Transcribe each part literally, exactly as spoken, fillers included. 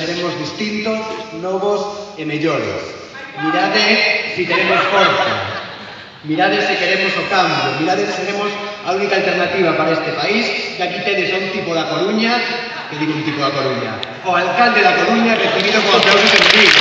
seremos distintos, novos e mellores. Mirade si teremos forza. Mirade se queremos o cambio. Mirade se seremos a única alternativa para este país. E aquí tedes a un tipo da Coruña, que digo un tipo da Coruña, o alcalde da Coruña recibido con aplausos enemigos.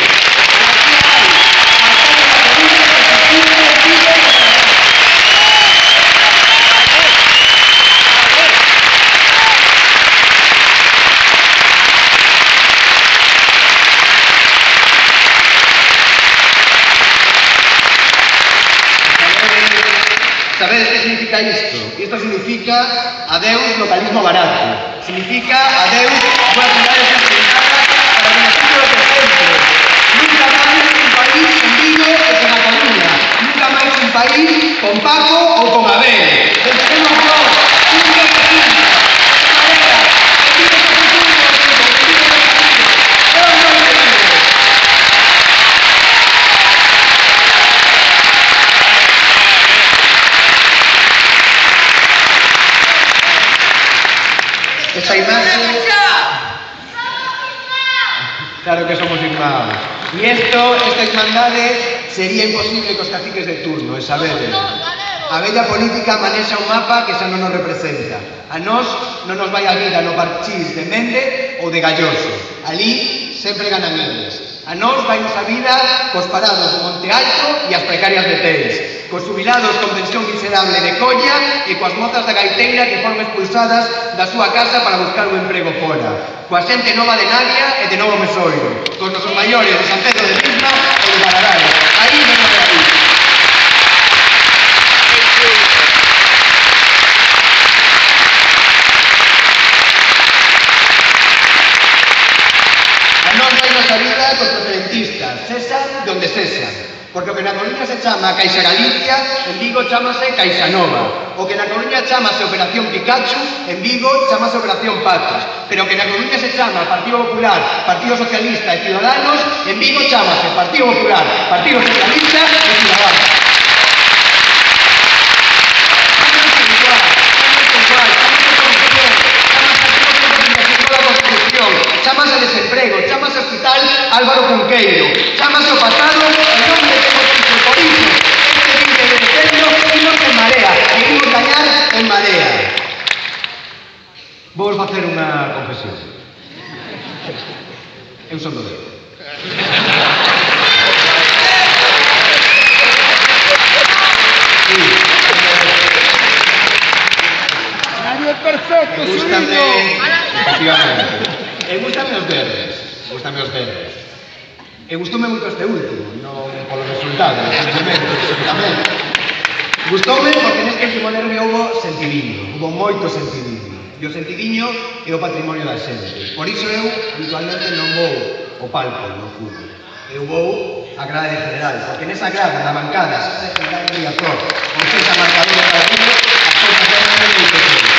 Sabedes que significa isto? Isto significa adeus localismo barato. Significa adeus unhas cidades enfrentadas para o beneficio do presente. Nunca máis un país en Vigo e con a Coruña. Nunca máis un país con Paco ou con Abel. Pensemos nós, un que se junta. Marea, que vive que se junta, que vive que se junta. Todos nos vivimos. Esta imagen... Claro que somos irmãos. E isto, esta irmandade sería imposible cos caciques de turno, e sabedes. A bella política manexa un mapa que xa non nos representa. A nós non nos vai a vida no parchís de Mende ou de Galloso. Ali sempre ganan eles. A nós vai a vida cos parados de Monte Alto e as precarias de Teis. Cos jubilados con pensión miserable de Colla e coas mozas da gaiteira que foron expulsadas da súa casa para buscar un emprego fora. Coa xente nova de Navia e de Novo Mesoiro. Cos nosos maiores de San Pedro de Pisma e de Maragall. Aí non vai a vida. A nós vai nosa vida cos preferentistas, cesan de onde cesan. Porque o que na Coruña se chama Caixa Galicia, en Vigo chamase Caixa Nova. O que na Coruña chamase Operación Pikachu, en Vigo chamase Operación Patos. Pero o que na Coruña se chama Partido Popular, Partido Socialista e Ciudadanos, en Vigo chamase Partido Popular, Partido Socialista e Ciudadanos. Chámase desemprego, chámase Hospital Álvaro Cunqueiro, chámase o pasado en nombre de Constitución. Por iso, este vinte de decembro imos en Marea, e imos gañar en Marea. Vou facer unha confesión. Eu son do dedo. Nadie es perfecto, Gústame, efectivamente. E gústame os verdes, gústame os verdes. E gustoume moito este último, non polo resultado, simplemente, simplemente. Gustoume porque neste último derbi houbo sentidiño, houbo moito sentidiño. E o sentidiño é o patrimonio da xente. Por iso eu, habitualmente, non vou ao palco no fútbol. Eu vou á grada de general, porque nesa grada, na bancada, se general de Riazor, ou sexa marcadora da vida, as cousas eran moi pequenas.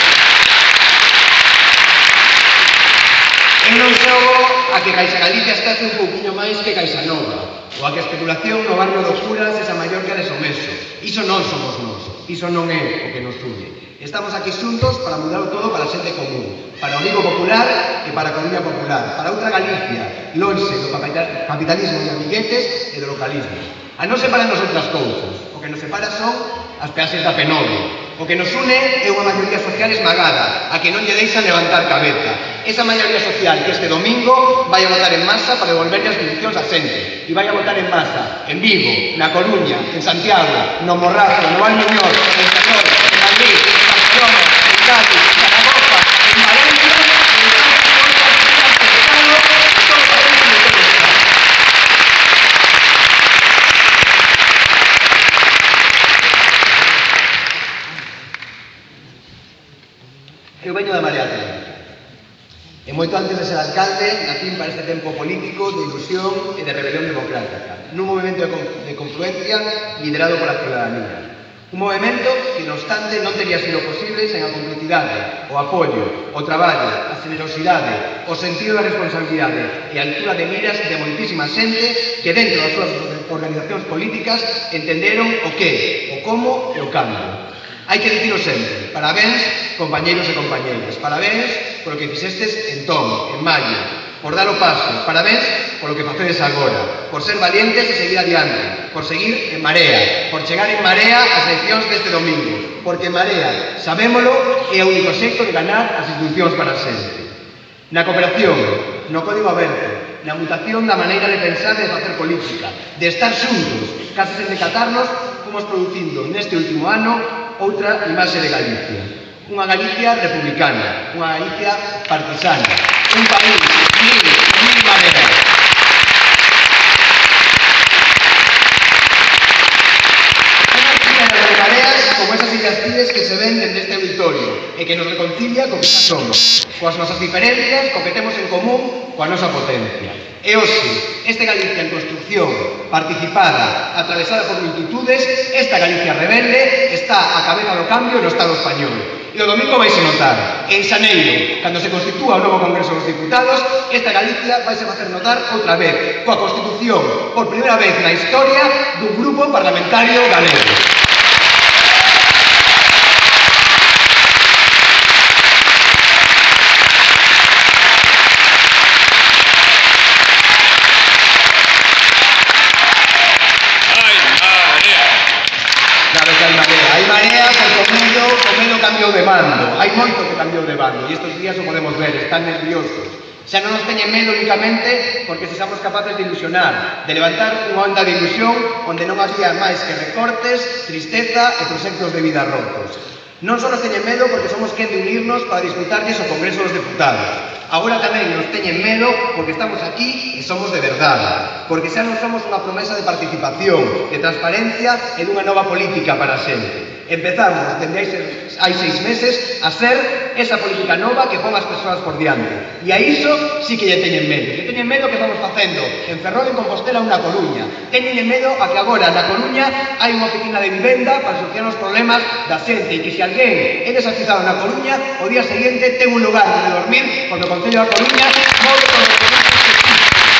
Eu non xogo a que Caixa Galicia estase un pouquinho máis que Caixa Nova, ou a que a especulación no barrio do Curas sexa maior que a de Someso. Iso non somos nós, iso non é o que nos une. Estamos aquí xuntos para mudar todo para a xente común, para o Vigo popular e para a Coruña popular, para outra Galicia, lonxe do capitalismo de amiguetes e do localismo. A non separan-nos outras cousas, o que nos separa son as peaxes da Penove. O que nos une é unha maioría social esmagada, a que non lle deixan levantar cabeza. Esa maioría social que este domingo vai a votar en masa para devolverlle as bendicións a xente. E vai a votar en masa en Vigo, na Coruña, en Santiago, no Morrazo, no Valmuñor, en Ferrol, en Madrid, en Barcelona, en Cádiz, en Zaragoza, en Valencia, en Eu veño da Marea Atlántica. E moito antes de ser alcalde, nacín para este tempo político de ilusión e de rebelión democrática, nun movimento de confluencia liderado pola ciudadanía. Un movimento que, no obstante, non teria sido posible sen a complicidade, o apoio, o traballo, a generosidade, o sentido da responsabilidade e a altura de miras de moitísima xente que dentro das súas organizacións políticas entenderon o que, o como e o cambio. Hai que dicilo sempre. Parabéns, compañeiros e compañeiras. Parabéns polo que fixestes en Tom, en Maio. por dar o paso. Parabéns polo que facedes agora, por ser valientes e seguir adiante, por seguir en Marea, por chegar en Marea ás eleccións deste domingo, porque Marea, sabémolo, é o único xeito de ganar as institucións para sempre. Na cooperación, no código aberto, na mutación da maneira de pensar e de facer política, de estar xuntos, case sen decatarnos, fomos producindo neste último ano outra imaxe de Galicia. Unha Galicia republicana, unha Galicia partisana, un país mil, mil maneras. Unha Galicia de mareas como esas illas Cíes que se ven dende este auditorio e que nos reconcilia co que xa somos, coas nosas diferencias, co que temos en común, coa nosa potencia. E hoxe, este Galicia en construcción, participada, atravesada por multitudes, esta Galicia rebelde está a cabeza do cambio no Estado español. E o domingo vais a notar, en xaneiro, cando se constitúa o novo Congreso dos Diputados, esta Galicia vais a facer notar outra vez, coa Constitución, por primeira vez na historia dun grupo parlamentario galego. Hai marea porque o medo, o medo cambiou de bando. Hai moito que cambiou de bando e estes días o podemos ver, están nerviosos. Xa non nos teñen medo únicamente porque se somos capaces de ilusionar, de levantar unha onda de ilusión onde non había máis que recortes, tristeza e proxectos de vida rotos. Non só nos teñen medo porque somos quen de unirnos para disfrutarlles o Congreso dos Deputados. Agora tamén nos teñen medo porque estamos aquí e somos de verdade, porque xa non somos unha promesa de participación, de transparencia e dunha nova política para sempre. Empezamos, dende hai seis meses, a ser esa política nova que pon as persoas por diante. E a iso sí que lle teñen medo. Lle teñen medo que estamos facendo en Ferrol, en Compostela, unha Coruña. Teñen medo a que agora na Coruña hai unha oficina de vivenda para solucionar os problemas da xente e que se alguén é desaxizado na Coruña, o día seguinte ten un lugar onde dormir, porque o Concello da Coruña move con os servicios que existen.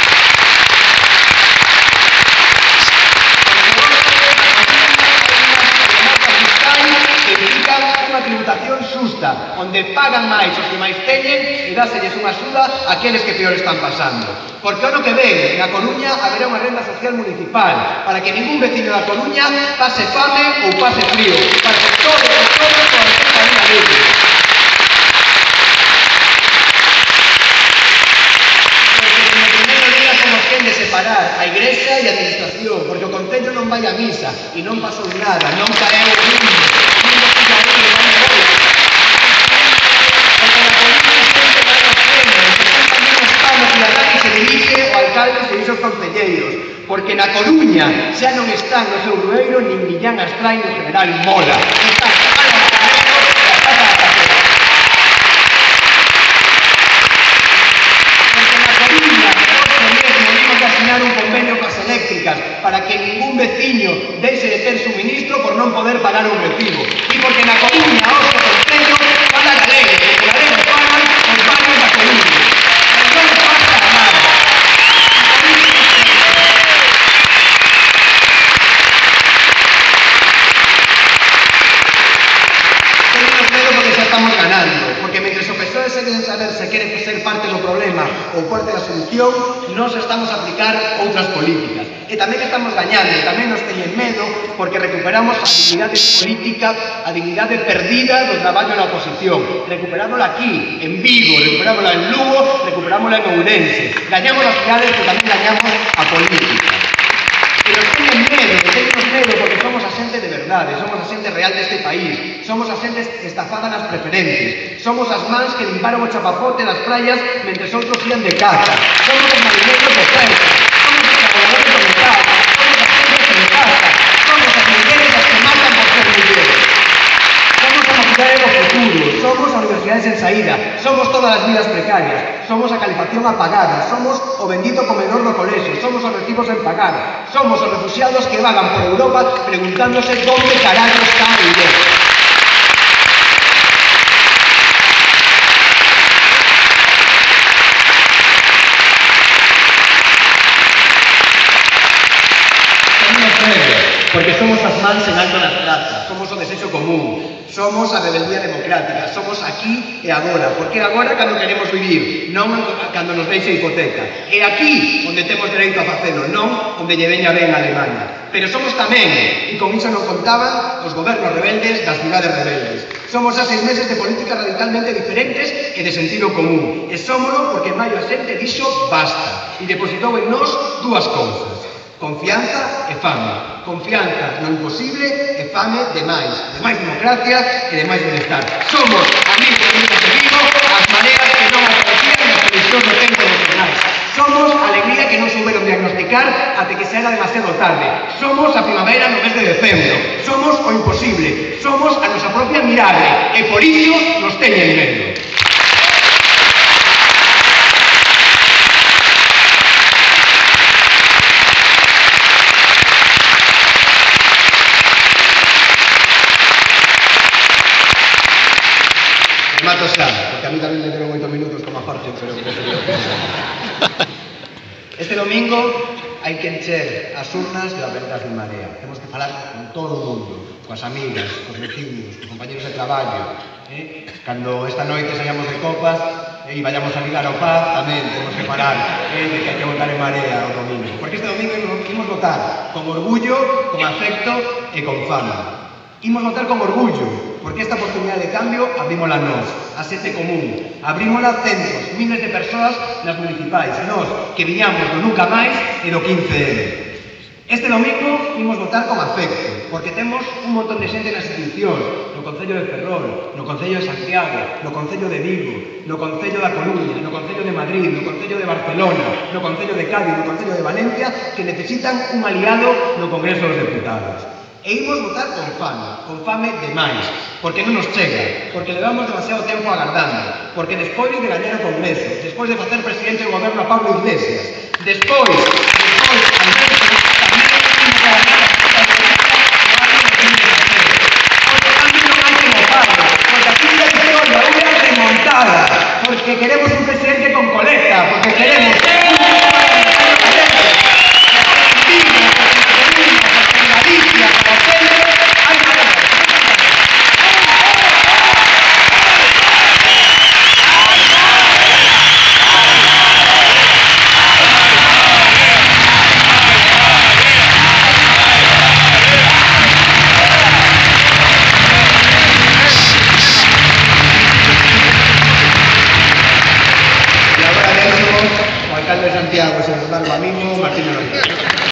Unha tributación xusta, onde pagan máis os que máis teñen e dáselles unha axuda àqueles que peor están pasando. Porque o ano que ven, na Coruña, haberá unha renda social municipal para que ningún veciño da Coruña pase fame ou pase frío, para que todos e todos poden ter a vida libre. De separar a Igrexa e a Administración, porque o Concello non vai a misa e non pasou nada, non caeu o mundo, non nos fijarei, non me voy. Porque na política sempre vai ao freno, porque tamén os panos e a radio se dirige o alcalde e se os concelleiros, porque na Coruña xa non están no seu rueiro nin Millán Astray no General Mola, están Álvaro Carrero e a Plaza da Tapera. Porque na Coruña asignar un convenio coas eléctricas para que ningún veciño deixe de ter suministro por non poder pagar un recibo. E porque na Coruña, hoxe, Concello, fala galego, porque galego falan os barrios da Coruña. Pero non nos pasa nada. Tenemos medo porque xa estamos ganando, porque mentre o P S O E segue sen saber se quere ser parte do problema ou parte da solución, nos estamos a aplicar outras políticas. E tamén estamos gañando, e tamén nos teñen medo porque recuperamos a dignidade política, a dignidade perdida do traballo na oposición. Recuperámola aquí, en Vigo, recuperámola en Lugo, recuperámola en Ourense. Gañamos as cidades, pero tamén gañamos a política. E nos teñen medo, teñen medo porque somos a xente de verdade, somos a xente real deste país, somos a xente estafada nas preferentes, somos as mans que limparon o chapapote das praias mentre outros ían de caza, somos os marineros de Celta, somos os traballadores do metal, somos as xentes que de caza, somos as mulleres as que matan por ser mulleres. Somos a mocidade do futuro, somos a universidade sen saída, somos todas as vidas precarias, somos a calefacción apagada, somos o bendito comedor do colexio, somos os recibos en pagar, somos os refugiados que vagan por Europa preguntándose onde carallo está a viver. Porque somos as mans en alto nas plazas, somos o desexo común, Somos a rebeldía democrática, somos aquí e agora, porque agora cando queremos vivir, non cando nos deixa hipoteca. E aquí onde temos dereito a facelo, non onde lle veña ben a Alemania. Pero somos tamén, e con iso non contaban, os gobernos rebeldes das cidades rebeldes. Somos a seis meses de políticas radicalmente diferentes e de sentido común. E somoslo porque en maio a xente dixo basta e depositou en nós dúas cousas: confianza e fame. Confianza no imposible e fame de máis, de máis democracia e de máis bienestar. Somos, amigos e amigas de Vigo, as mareas que non aparecían nas televisións do tempo dos jornais. Somos a alegría que non souberon diagnosticar até que xa era demasiado tarde. Somos a primavera no mes de decembro. Somos o imposible. Somos a nosa propia mirada e por iso nos teñen medo. Mato xa, porque a mí tamén me dieron oito minutos como a Jorge, pero... Este domingo hai que encher as urnas de Obertas de Marea. Temos que falar con todo o mundo, coas amigas, cos vecinos, cos compañeros de traballo. Eh? Cando esta noite saíamos de copas eh, e vayamos a ligar ao paz, tamén temos que parar eh, de que hai que votar en Marea o domingo. Porque este domingo imos votar con orgullo, con afecto e con fama. Imos votar con orgullo, porque esta oportunidade de cambio abrímola nós, a xente común, abrímola centos, miles de persoas nas municipais, nós, que viñamos do nunca máis e do quince eme. Este domingo imos votar con afecto, porque temos un montón de xente nas institucións, no Concello de Ferrol, no Concello de Santiago, no Concello de Vigo, no Concello da Coruña, no Concello de Madrid, no Concello de Barcelona, no Concello de Cádiz, no Concello de Valencia, que necesitan un aliado no Congreso dos Deputados. E imos votar con fame, con fame de máis, porque non nos chega, porque levamos demasiado tempo agardando, porque despois de gañar o Congreso, despois de facer presidente do goberno a Pablo Iglesias, despois, despois, al menos, tamén imos a gañar a Junta de Galicia no ano dos mil dieciséis. Porque cambio non hai como Pablo, porque aquí la historia é remontada, porque queremos un presidente con coleta, porque queremos